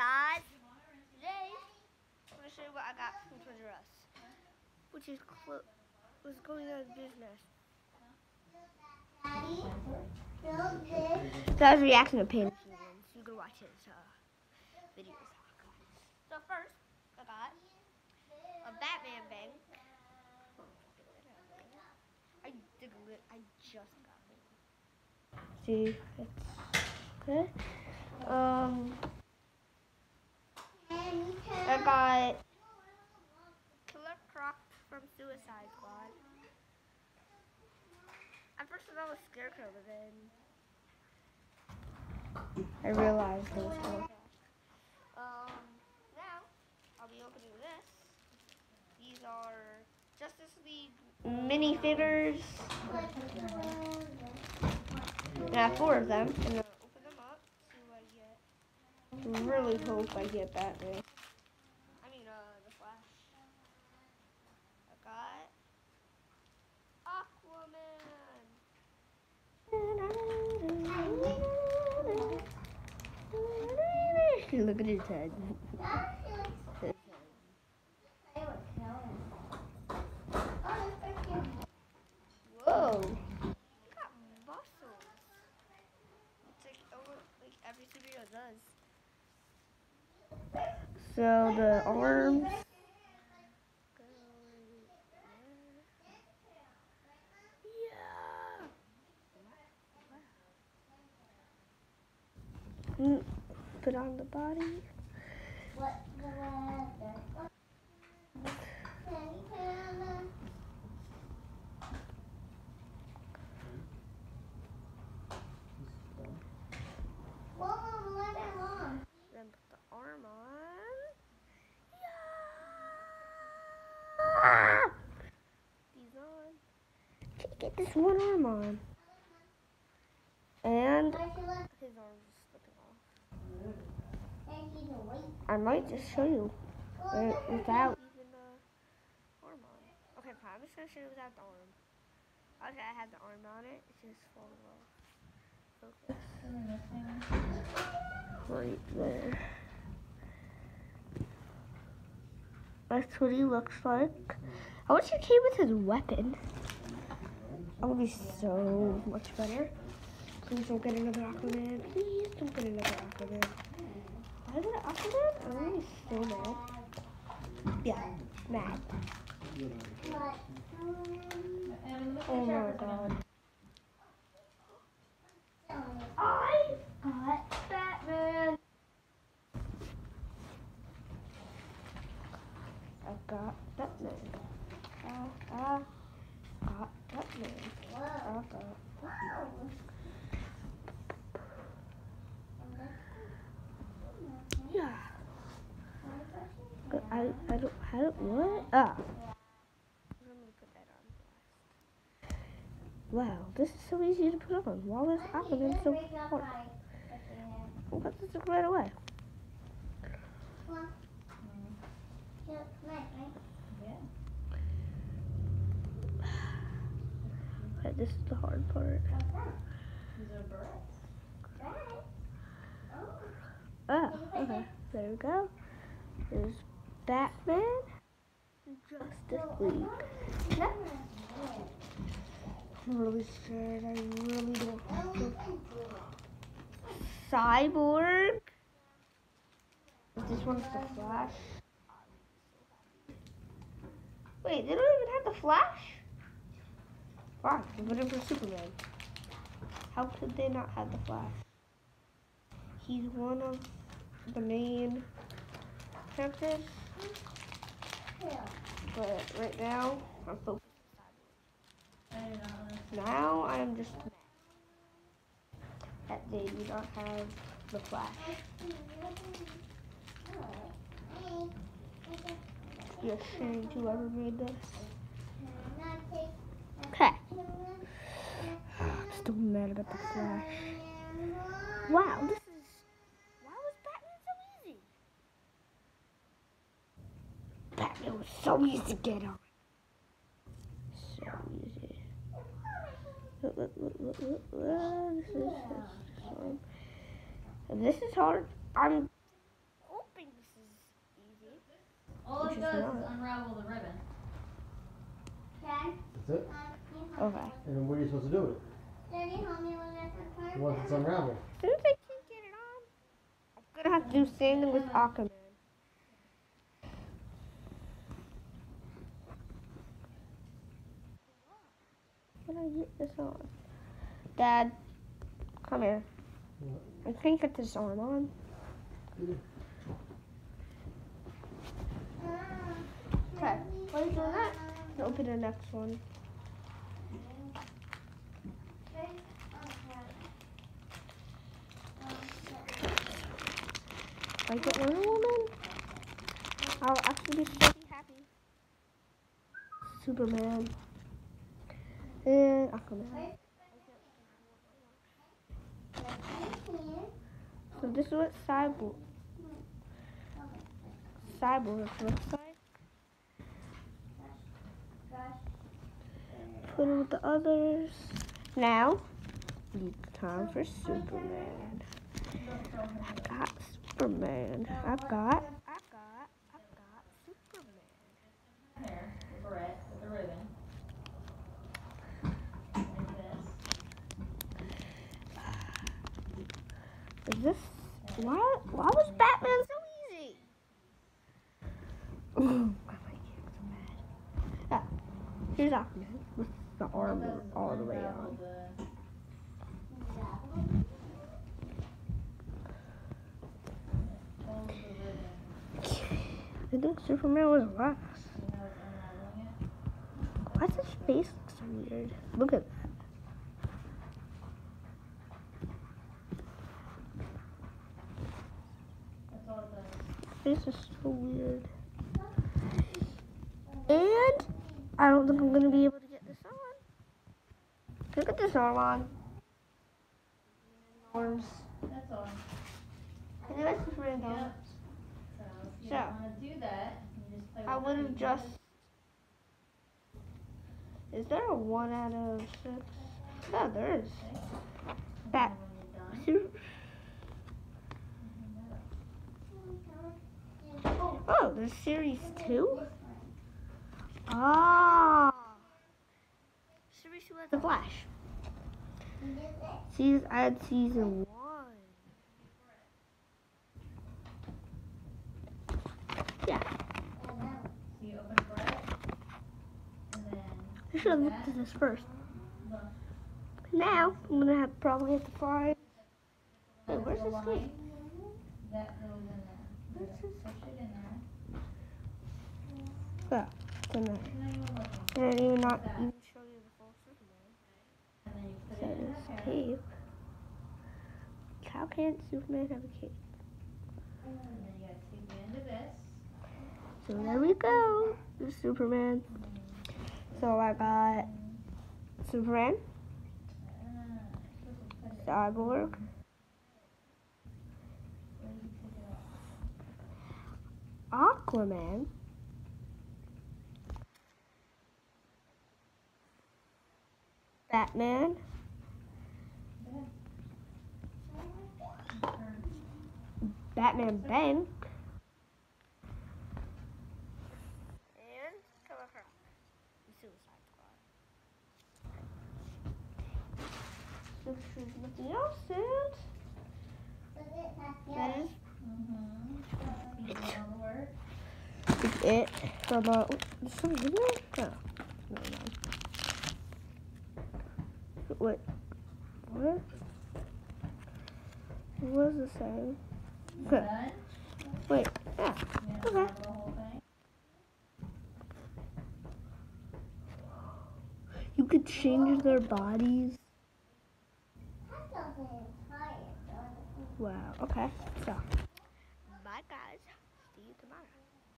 guys? Today, I'm going to show you what I got from Toys R Us, which is was going out of business. So I was reacting to Pain Machine, so you can watch his videos. So first, I got a Batman bank. I just got it. See, it's good. I got Killer Croc from Suicide Squad. At first I thought it was Scarecrow, but then I realized it was Killer Croc. Now I'll be opening this. These are Justice League minifigures. And I have 4 of them. And I'll open them up, see what I get. Really hope I get Batman. The Flash. I got Aquaman. Look at his head. Whoa. He got muscles. It's like every superhero does. So the arms. Yeah. Put on the body. Then put the arm on. Yeah. These on. Can't get this one arm on. And his arm is slipping off. I might just show you without even the arm on. Okay, fine. I'm just gonna show you without the arm. Okay, I had the arm on it. It's just falling off. Focus. Right there. That's what he looks like. I wish he came with his weapon. That would be so much better. Please don't get another Aquaman. Please don't get another Aquaman. Why is it Aquaman? I'm really so mad. Yeah, mad. Oh my god. I got Batman. I got Batman. Got Batman. I got Batman. Yeah. But I don't have it. What? Ah. I'm gonna put that on last. Wow, this is so easy to put on. Why was Aquaman so hard? I'll put this right away. Okay, this is the hard part. Ah, okay. There we go. There's Batman. Justice League. Next. I'm really scared. I really don't have to. Cyborg. This one's the Flash. Wait, they don't even have the Flash? Why? They put him for Superman. How could they not have the Flash? He's one of the main characters. But right now, I'm focused on Cyborg. Now I'm just mad that they do not have the Flash. You're shame to whoever made this. Okay. I'm still mad about the Flash. Wow, this is... Why was Batman so easy? Batman was so easy to get on. So easy. This is hard. This is hard. All it does is unravel the ribbon. That's it? Okay. And then what are you supposed to do with it? Once it's unraveled. As soon as I can get it on, I'm gonna have to do sanding with Aquaman. How do I get this on? Dad, come here. I can't get this arm on. Okay, while you're doing that, I'll open the next one. If I get Wonder Woman, I'll actually be so happy. Superman. And Aquaman. So this is what Cyborg looks like. Put it with the others. Now, it's time for Superman. I've got Superman. I've got Superman. Here, the barrette with the ribbon. Like this. Is this why was Batman so easy? Why am I getting so mad? Ah, here's Aquaman with the armor all the way on. I think Superman was last. Why does his face look so weird? Look at that. His face is so weird. And I don't think I'm gonna be able to get this on. Look at this arm on. Arms. That's all. I think that's Superman though. Yep. So if you want to do that, you just play with I would have just. Is there a 1 out of 6? Yeah, there is. That. Oh, there's series 2? Ah. Series 2 has the Flash. I had season 1. Yeah. So you open the barrette, and then I should have looked at this first. Now, I'm gonna probably have to find. Wait, where's this key? That goes in there. Push it in there. Yeah, it's in there. And I then you didn't even not even show you the full Superman. and then you put So it in this there. cape. How can Superman have a cape? And then you gotta take the end of this. So there we go. There's Superman. So I got Superman, Cyborg, Aquaman, Batman, Batman Ben, and Killer Croc, the Suicide Squad. So there's nothing else, and that is it from there's something in there? Oh, no. Wait, what? What was it saying? Okay. Done? Wait, yeah. You Okay. know, the whole thing. You could change their bodies. Wow, okay. So